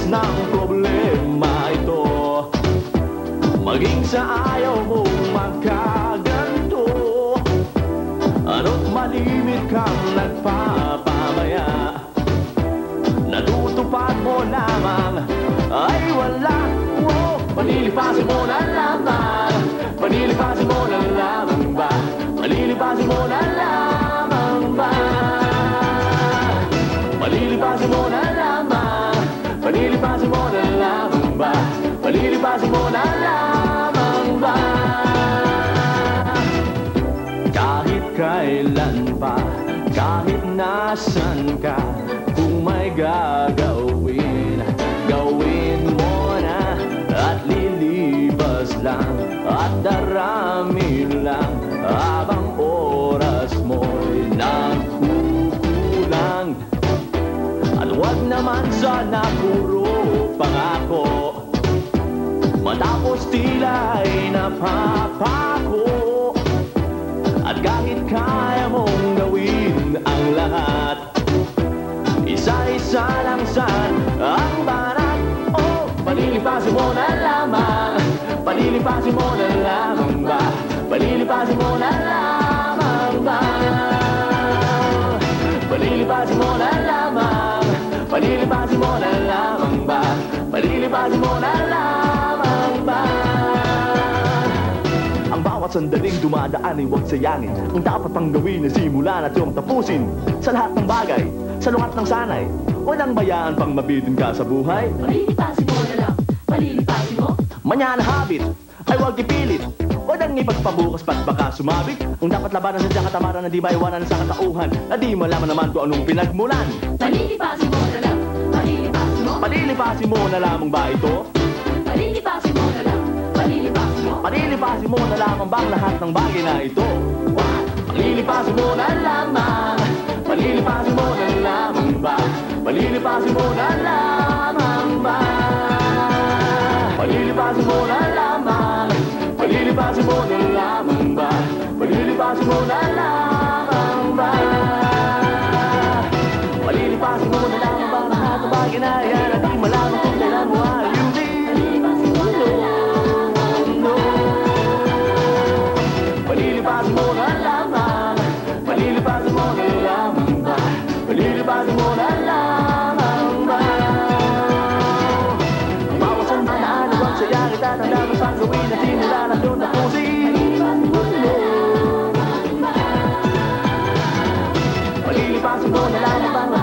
ng problema ito. Maging sa ayaw mong magkaganto, ano't malimit kang nagpapamaya. Natutupad mo lamang ay wala. Oh, palilipasin mo na lamang, palilipasin mo na lamang ba, palilipasin mo na lamang ba, palilipasin mo na lamang, palilipasin mo na lamang ba, palilipasin mo na lamang ba. Kahit kailan pa, kahit nasan ka, kung may gagawin, gawin mo na. At lilipas lang, at darami lang, habang oras mo'y nagkukulang. At huwag naman sana puro pangako, matapos tila'y napapako. At kahit kaya mong gawin ang lahat, isa-isa lang saan ang barat. Oh, palilipasin mo na lamang, palilipasin mo na lamang ba, palilipasin mo na lamang ba, palilipasin mo na lamang, palilipasin mo na lamang ba, palilipasin mo na lamang ba. Ang bawat sandaling dumadaan ay huwag sayangin. Ang dapat pang gawin na simulan at yung tapusin. Sa lahat ng bagay, sa lungat ng sanay, walang bayaan pang mabitin ka sa buhay. Palilipasin mo na lang, palilipasin mo. Manyana habit ay huwag ipilit, walang ipagpabukas pa't baka sumabit. Ang dapat labanan sa diyang katamaran na di maiwanan sa katauhan, na di malaman naman kung anong pinagmulan. Palilipasin mo na lang, palilipasin mo. Palilipasin mo na lamang ba ito? Palilipasin mo na lang, palilipasin mo. Palilipasin mo na lamang bang lahat ng bagay na ito? Palilipasin mo na lamang, palilipasin mo na lamang ba, palilipasin mo na lamang ba, palilipasin mo na lamang, palilipasin mo na lamang ba, palilipasin mo na lamang ba, palilipasin mo na lamang bang lahat ng bagay na yan, at di malaman kung kailan mo ayusin. Palilipasin mo na lamang, palilipasin mo na lamang ba, palilipasin mo na lamang ba. Ang bawat sandaan na huwag sayang itatanda mo saan gawin at simula na doon tapusin. Palilipasin mo na lamang bang